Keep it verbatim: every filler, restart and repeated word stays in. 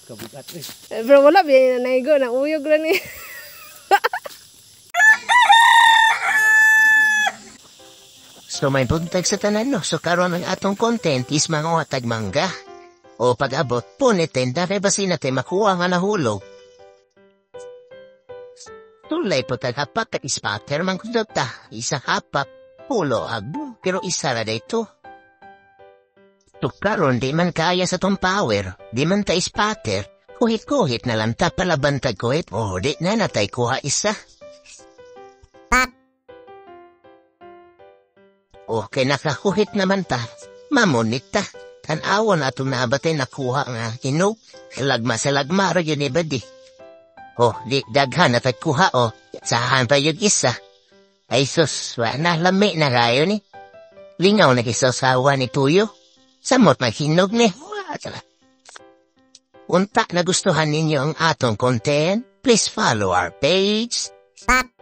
Kabugat eh. Eh, Bro, wala, biya na naigo, na uyog lang ni. So may buntag sa tanan no, so karon ang atong content is mga watag mangga. O pag-abot, punitin na rebasin natin makuha nga nahulog. Tulay po tagapak at ispater man kundota, isa kapak, pulo agbo, pero isa na dito. Tukaron di man kaya sa tong power, di man ta ispater, kuhit-kuhit na lang ta palabantag kuhit, o di na natay kuha isa. Okay, nakakuhit naman ta. Mamunit ta. Tanawon ato na batay nakuha nga hinog. Lagma sa lagma ro yun iba di. Oh, di daghan na kuha o. Oh. Sahan pa yung isa. Ay sus, wala na lami na kayo ni. Lingaw na kisasawa ni Tuyo. Samot maghinog ni. Unta na gustuhan ninyo ang atong content, please follow our page.